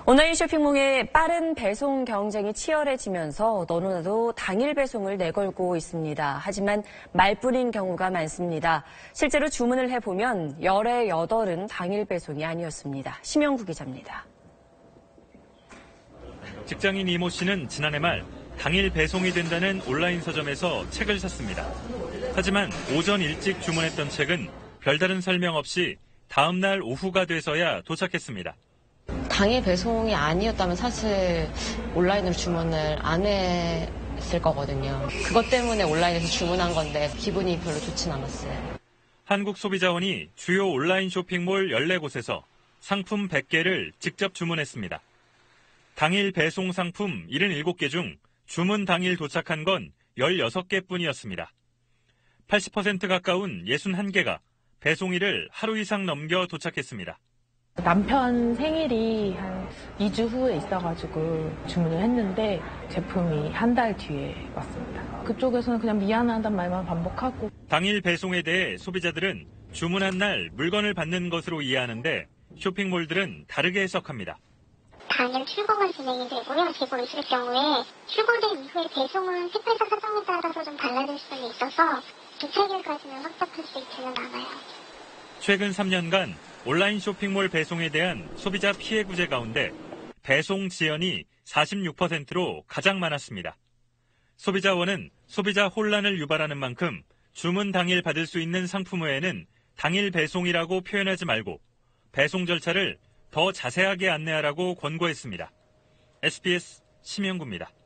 온라인 쇼핑몰의 빠른 배송 경쟁이 치열해지면서 너무나도 당일 배송을 내걸고 있습니다. 하지만 말뿐인 경우가 많습니다. 실제로 주문을 해보면 열의 8은 당일 배송이 아니었습니다. 심영구 기자입니다. 직장인 이모 씨는 지난해 말 당일 배송이 된다는 온라인 서점에서 책을 샀습니다. 하지만 오전 일찍 주문했던 책은 별다른 설명 없이 다음 날 오후가 돼서야 도착했습니다. 당일 배송이 아니었다면 사실 온라인으로 주문을 안 했을 거거든요. 그것 때문에 온라인에서 주문한 건데 기분이 별로 좋진 않았어요. 한국소비자원이 주요 온라인 쇼핑몰 14곳에서 상품 100개를 직접 주문했습니다. 당일 배송 상품 77개 중 주문 당일 도착한 건 16개뿐이었습니다. 80% 가까운 61개가 배송일을 하루 이상 넘겨 도착했습니다. 남편 생일이 한 2주 후에 있어가지고 주문을 했는데 제품이 한 달 뒤에 왔습니다. 그쪽에서는 그냥 미안하단 말만 반복하고. 당일 배송에 대해 소비자들은 주문한 날 물건을 받는 것으로 이해하는데 쇼핑몰들은 다르게 해석합니다. 당일 출고가 진행이 되고요. 제보 있을 경우에 출고된 이후에 배송은 택배사 사정에 따라서 좀 달라질 수는 있어서 주차일까지는 확답할 수 있지는 않아요. 최근 3년간 온라인 쇼핑몰 배송에 대한 소비자 피해 구제 가운데 배송 지연이 46%로 가장 많았습니다. 소비자원은 소비자 혼란을 유발하는 만큼 주문 당일 받을 수 있는 상품 외에는 당일 배송이라고 표현하지 말고 배송 절차를 더 자세하게 안내하라고 권고했습니다. SBS 심영구입니다.